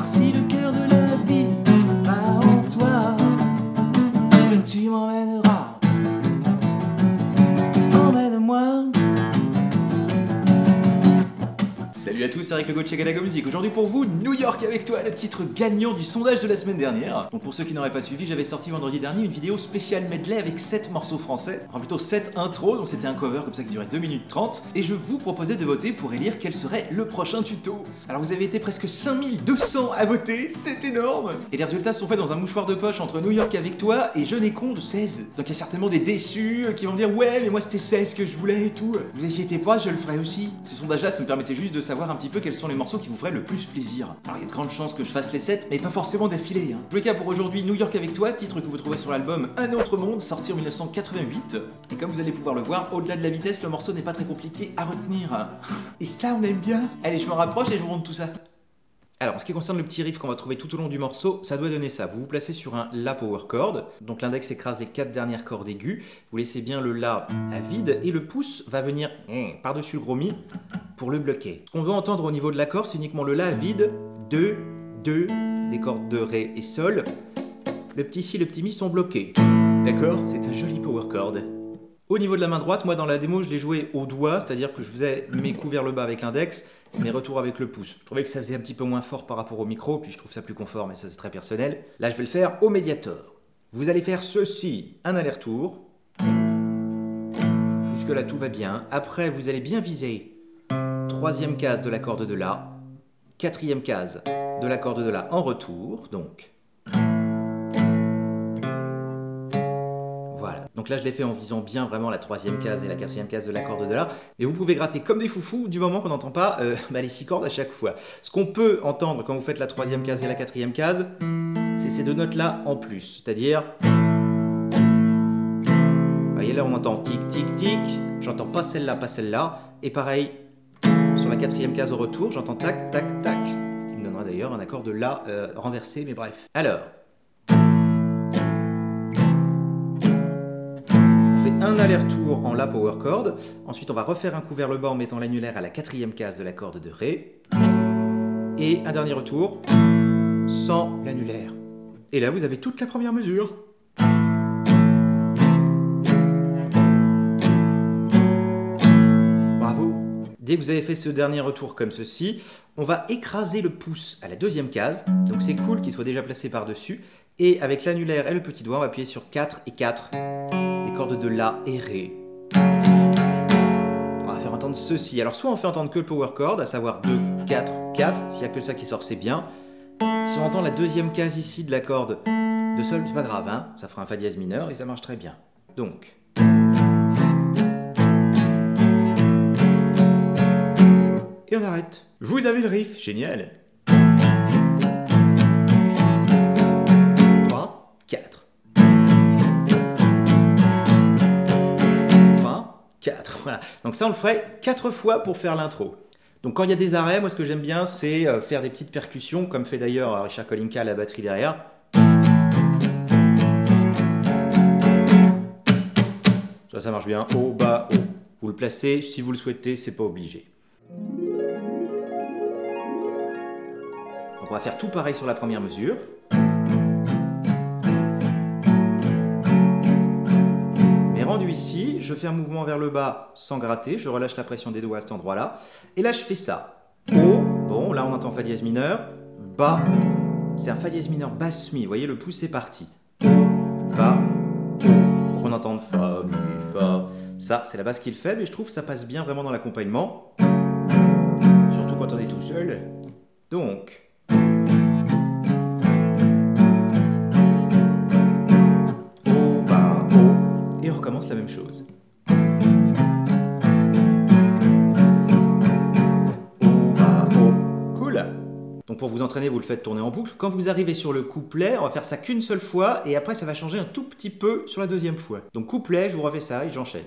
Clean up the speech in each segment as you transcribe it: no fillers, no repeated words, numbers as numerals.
si le cœur de la vie a en toi, que tu m'emmèneras. Emmène-moi. Salut à tous, c'est Eric Legault de chez Galago Music. Aujourd'hui pour vous, New York avec toi, le titre gagnant du sondage de la semaine dernière. Donc pour ceux qui n'auraient pas suivi, j'avais sorti vendredi dernier une vidéo spéciale medley avec 7 morceaux français, enfin plutôt 7 intros, donc c'était un cover comme ça qui durait 2 minutes 30. Et je vous proposais de voter pour élire quel serait le prochain tuto. Alors vous avez été presque 5200 à voter, c'est énorme. Et les résultats sont faits dans un mouchoir de poche entre New York avec toi et Je n'ai con de 16. Donc il y a certainement des déçus qui vont me dire ouais mais moi c'était 16 que je voulais et tout. Vous inquiétez pas, je le ferai aussi. Ce sondage là, ça me permettait juste de savoir un petit peu quels sont les morceaux qui vous feraient le plus plaisir. Alors il y a de grandes chances que je fasse les 7, mais pas forcément d'affilée. En tous les cas pour aujourd'hui, New York avec toi, titre que vous trouvez sur l'album Un autre monde, sorti en 1988. Et comme vous allez pouvoir le voir, au-delà de la vitesse, le morceau n'est pas très compliqué à retenir. Et ça on aime bien. Allez, je me rapproche et je vous montre tout ça. Alors, en ce qui concerne le petit riff qu'on va trouver tout au long du morceau, ça doit donner ça. Vous vous placez sur un La power chord, donc l'index écrase les 4 dernières cordes aiguës, vous laissez bien le La à vide, et le pouce va venir par-dessus le gros Mi pour le bloquer. Ce qu'on veut entendre au niveau de l'accord, c'est uniquement le La à vide, 2, 2, des cordes de Ré et Sol. Le petit Si, le petit Mi sont bloqués. D'accord? C'est un joli power chord. Au niveau de la main droite, moi dans la démo, je l'ai joué au doigt, c'est-à-dire que je faisais mes coups vers le bas avec l'index, mes retours avec le pouce. Je trouvais que ça faisait un petit peu moins fort par rapport au micro, puis je trouve ça plus confort, mais ça c'est très personnel. Là je vais le faire au médiator. Vous allez faire ceci, un aller-retour. Jusque là tout va bien. Après vous allez bien viser 3e case de la corde de La, 4e case de la corde de La en retour, donc. Voilà. Donc là je l'ai fait en visant bien vraiment la 3e case et la 4e case de la corde de La. Et vous pouvez gratter comme des foufous du moment qu'on n'entend pas les 6 cordes à chaque fois. Ce qu'on peut entendre quand vous faites la 3e case et la 4e case, c'est ces deux notes là en plus. C'est-à-dire... Vous voyez là on entend tic tic tic, j'entends pas celle-là, pas celle-là. Et pareil, sur la 4e case au retour, j'entends tac tac tac. Il me donnera d'ailleurs un accord de La renversé, mais bref. Alors... un aller-retour en La power chord, ensuite on va refaire un coup vers le bas en mettant l'annulaire à la 4e case de la corde de Ré, et un dernier retour sans l'annulaire. Et là vous avez toute la première mesure. Bravo! Dès que vous avez fait ce dernier retour comme ceci, on va écraser le pouce à la 2e case, donc c'est cool qu'il soit déjà placé par-dessus, et avec l'annulaire et le petit doigt on va appuyer sur 4 et 4. Cordes de La et Ré. On va faire entendre ceci. Alors soit on fait entendre que le power chord, à savoir 2, 4, 4. S'il n'y a que ça qui sort, c'est bien. Si on entend la 2e case ici de la corde de Sol, c'est pas grave, hein, ça fera un Fa dièse mineur et ça marche très bien. Donc... Et on arrête. Vous avez le riff, génial. 3, 4. 4, voilà. Donc ça on le ferait 4 fois pour faire l'intro. Donc quand il y a des arrêts, moi ce que j'aime bien c'est faire des petites percussions, comme fait d'ailleurs Richard Kolinka à la batterie derrière. Ça marche bien, haut, bas, haut. Vous le placez si vous le souhaitez, c'est pas obligé. Donc on va faire tout pareil sur la première mesure. Rendu ici, je fais un mouvement vers le bas sans gratter, je relâche la pression des doigts à cet endroit-là, et là je fais ça. Haut, bon, là on entend Fa dièse mineur, bas, c'est un Fa dièse mineur basse mi, vous voyez le pouce est parti. Haut, bas, haut, pour qu'on entende Fa, Mi, Fa, ça c'est la basse qui le fait, mais je trouve que ça passe bien vraiment dans l'accompagnement, surtout quand on est tout seul. Donc... Et on recommence la même chose. Cool. Donc pour vous entraîner, vous le faites tourner en boucle. Quand vous arrivez sur le couplet, on va faire ça qu'une seule fois et après ça va changer un tout petit peu sur la 2e fois. Donc couplet, je vous refais ça et j'enchaîne.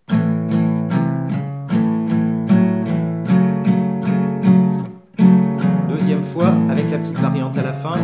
Deuxième fois avec la petite variante à la fin.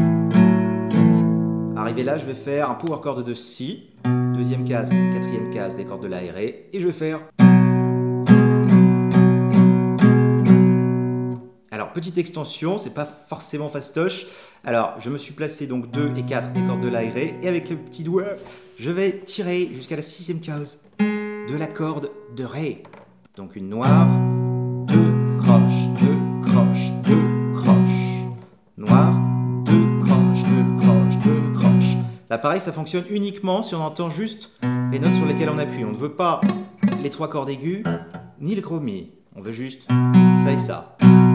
Arrivé là, je vais faire un power chord de Si. 2e case, 4e case des cordes de La et Ré, et je vais faire... Alors, petite extension, c'est pas forcément fastoche. Alors, je me suis placé donc 2 et 4 des cordes de la et Ré, et avec le petit doigt, je vais tirer jusqu'à la 6e case de la corde de Ré. Donc une noire, 2 croches, 2 croches, 2 croches. Noire, 2 croches, 2 croches, 2 croches. Là, pareil, ça fonctionne uniquement si on entend juste les notes sur lesquelles on appuie. On ne veut pas les 3 cordes aiguës, ni le gros mi. On veut juste ça et ça.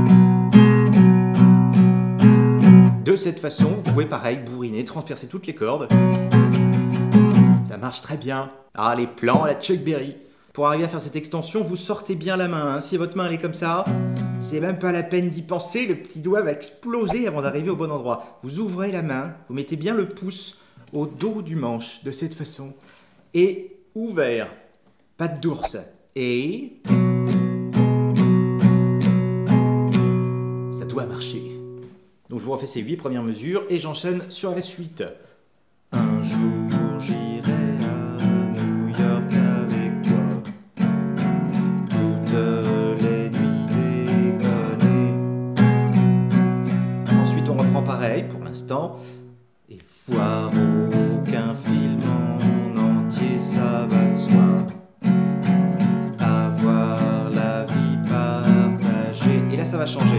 De cette façon, vous pouvez pareil bourriner, transpercer toutes les cordes. Ça marche très bien. Ah, les plans à la Chuck Berry. Pour arriver à faire cette extension, vous sortez bien la main. Hein. Si votre main elle est comme ça, c'est même pas la peine d'y penser. Le petit doigt va exploser avant d'arriver au bon endroit. Vous ouvrez la main, vous mettez bien le pouce au dos du manche, de cette façon. Et ouvert. Patte d'ours. Et... ça doit marcher. Donc je vous refais ces 8 premières mesures et j'enchaîne sur la suite. Un jour j'irai à New York avec toi, toutes les nuits déconner. Ensuite on reprend pareil pour l'instant. Et voir aucun film en entier, ça va de soi. Avoir la vie partagée. Et là ça va changer.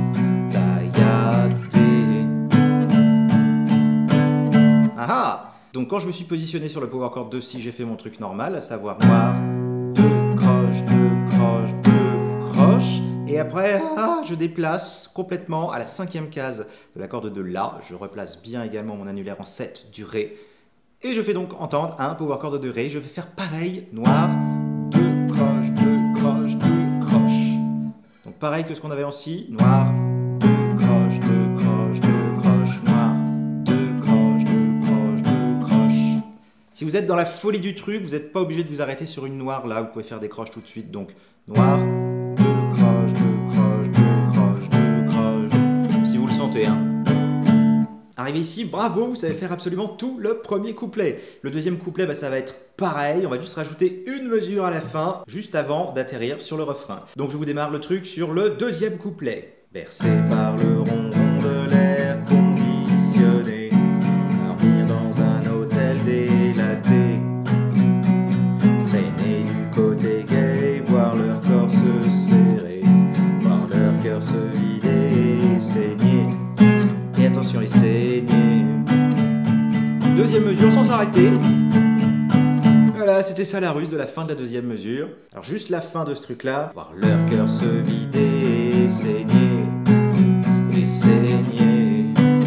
Donc quand je me suis positionné sur le power chord de si, j'ai fait mon truc normal, à savoir noir, 2 croches, 2 croches, 2 croches, et après je déplace complètement à la 5e case de la corde de la, je replace bien également mon annulaire en 7 du ré, et je fais donc entendre un power chord de ré, je vais faire pareil, noir, 2 croches, 2 croches, 2 croches. Donc pareil que ce qu'on avait en si, noir, 2 croches, 2 croches, 2 croches, noir, 2 croches, 2 croches, 2 croches. Si vous êtes dans la folie du truc, vous n'êtes pas obligé de vous arrêter sur une noire là, vous pouvez faire des croches tout de suite. Donc noir, 2 croches, 2 croches, 2 croches, 2 croches, si vous le sentez. Hein. Arrivé ici, bravo, vous savez faire absolument tout le premier couplet. Le deuxième couplet, bah, ça va être pareil, on va juste rajouter une mesure à la fin, juste avant d'atterrir sur le refrain. Donc je vous démarre le truc sur le deuxième couplet. Bercé par le ronron de l'air conditionné, dormir dans un hôtel délaté, traîner du côté gay, voir leur corps se serrer, voir leur cœur se vider et saigner. Et attention, et saigner. Deuxième mesure sans s'arrêter. Voilà, c'était ça la ruse de la fin de la deuxième mesure. Alors juste la fin de ce truc-là, voir leur cœur se vider et saigner. Et saigner.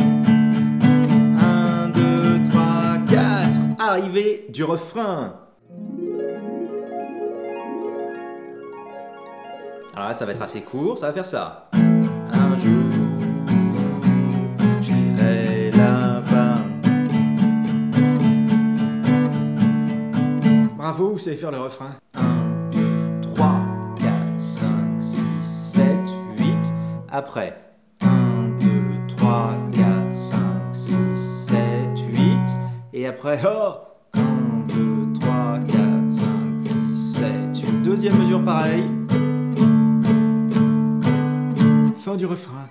1, 2, 3, 4. Arrivée du refrain. Alors là, ça va être assez court, ça va faire ça. Un jour, j'irai là-bas. Bravo, vous savez faire le refrain. 1, 2, 3, 4, 5, 6, 7, 8. Après. 1, 2, 3, 4, 5, 6, 7, 8. Et après, oh 1, 2, 3, 4, 5, 6, 7, 8. Deuxième mesure, pareil. Fin du refrain.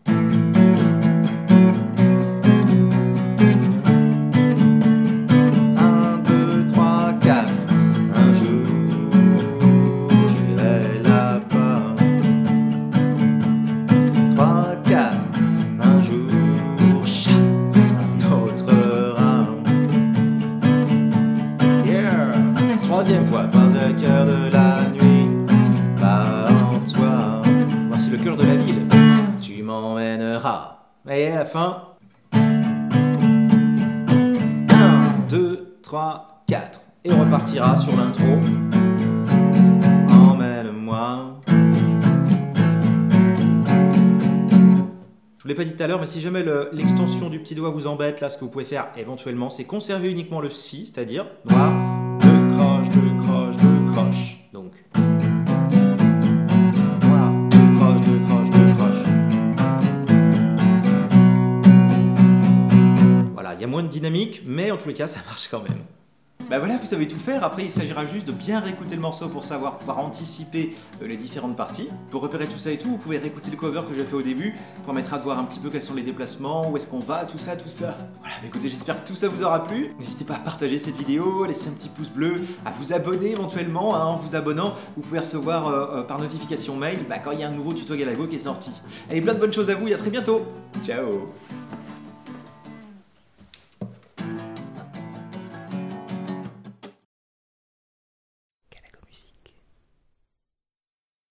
Troisième fois, par le cœur de la nuit, pas en toi. Voici le cœur de la ville, tu m'emmèneras. Et à la fin. 1, 2, 3, 4. Et on repartira sur l'intro. Emmène-moi. Je vous l'ai pas dit tout à l'heure, mais si jamais l'extension du petit doigt vous embête, là, ce que vous pouvez faire éventuellement, c'est conserver uniquement le si, c'est-à-dire noir, 2 croches, 2 croches, 2 croches. Donc, noir, 2 croches, 2 croches, 2 croches. Voilà, il y a moins de dynamique, mais en tous les cas, ça marche quand même. Bah voilà, vous savez tout faire. Après, il s'agira juste de bien réécouter le morceau pour pouvoir anticiper les différentes parties. Pour repérer tout ça et tout, vous pouvez réécouter le cover que j'ai fait au début, qui permettra de voir un petit peu quels sont les déplacements, où est-ce qu'on va, tout ça. Voilà, bah écoutez, j'espère que tout ça vous aura plu. N'hésitez pas à partager cette vidéo, à laisser un petit pouce bleu, à vous abonner éventuellement. En vous abonnant, vous pouvez recevoir par notification mail quand il y a un nouveau tuto Galago qui est sorti. Allez, plein de bonnes choses à vous et à très bientôt. Ciao.